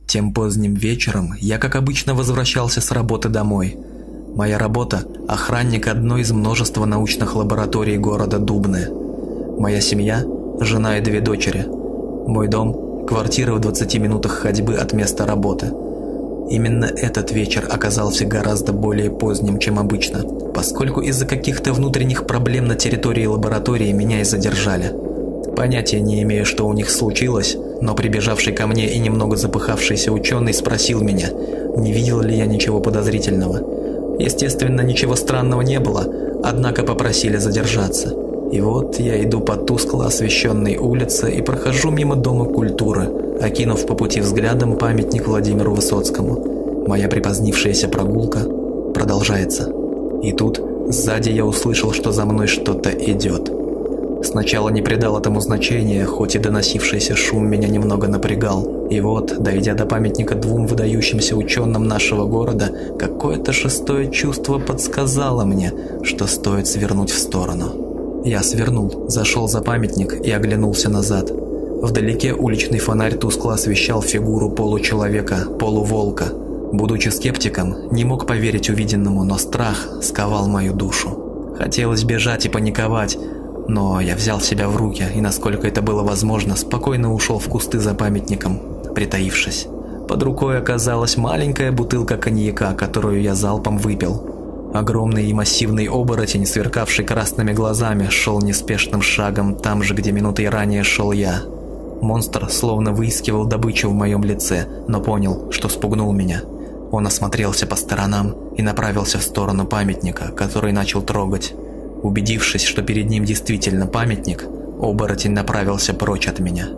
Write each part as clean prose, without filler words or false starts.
Тем поздним вечером я, как обычно, возвращался с работы домой. Моя работа – охранник одной из множества научных лабораторий города Дубны. Моя семья – жена и 2 дочери. Мой дом – квартира в 20 минутах ходьбы от места работы. Именно этот вечер оказался гораздо более поздним, чем обычно, поскольку из-за каких-то внутренних проблем на территории лаборатории меня и задержали. Понятия не имею, что у них случилось, но прибежавший ко мне и немного запыхавшийся ученый спросил меня, не видел ли я ничего подозрительного. Естественно, ничего странного не было, однако попросили задержаться. И вот я иду по тускло освещенной улице и прохожу мимо Дома культуры, окинув по пути взглядом памятник Владимиру Высоцкому. Моя припозднившаяся прогулка продолжается. И тут сзади я услышал, что за мной что-то идет. Сначала не придал этому значения, хоть и доносившийся шум меня немного напрягал. И вот, дойдя до памятника 2 выдающимся ученым нашего города, какое-то шестое чувство подсказало мне, что стоит свернуть в сторону. Я свернул, зашел за памятник и оглянулся назад. Вдалеке уличный фонарь тускло освещал фигуру получеловека, полуволка. Будучи скептиком, не мог поверить увиденному, но страх сковал мою душу. Хотелось бежать и паниковать, но я взял себя в руки и, насколько это было возможно, спокойно ушел в кусты за памятником, притаившись. Под рукой оказалась маленькая бутылка коньяка, которую я залпом выпил. Огромный и массивный оборотень, сверкавший красными глазами, шел неспешным шагом там же, где минутой ранее шел я. Монстр словно выискивал добычу в моем лице, но понял, что спугнул меня. Он осмотрелся по сторонам и направился в сторону памятника, который начал трогать. Убедившись, что перед ним действительно памятник, оборотень направился прочь от меня.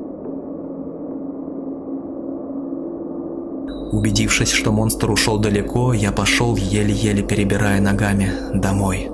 Убедившись, что монстр ушел далеко, я пошел, еле-еле перебирая ногами, домой.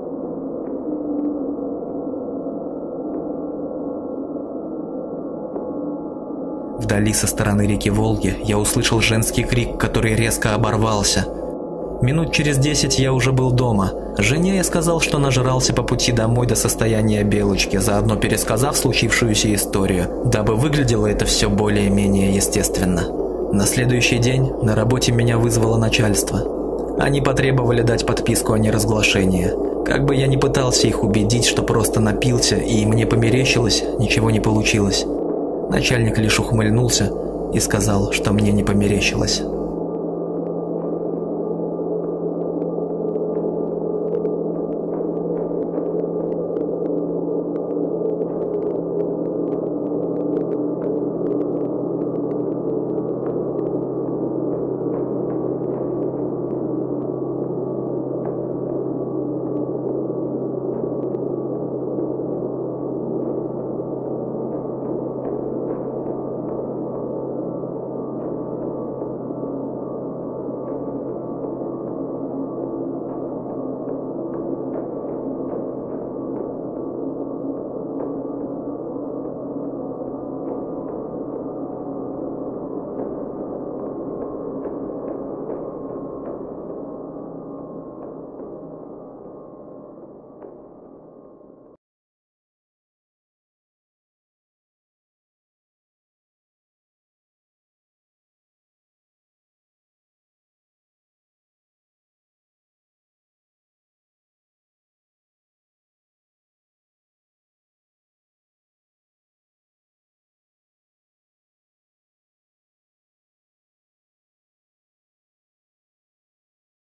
Вдали со стороны реки Волги я услышал женский крик, который резко оборвался. Минут через 10 я уже был дома. Жене я сказал, что нажрался по пути домой до состояния белочки, заодно пересказав случившуюся историю, дабы выглядело это все более-менее естественно. На следующий день на работе меня вызвало начальство. Они потребовали дать подписку о неразглашении. Как бы я ни пытался их убедить, что просто напился и мне померещилось, ничего не получилось. Начальник лишь ухмыльнулся и сказал, что мне не померещилось.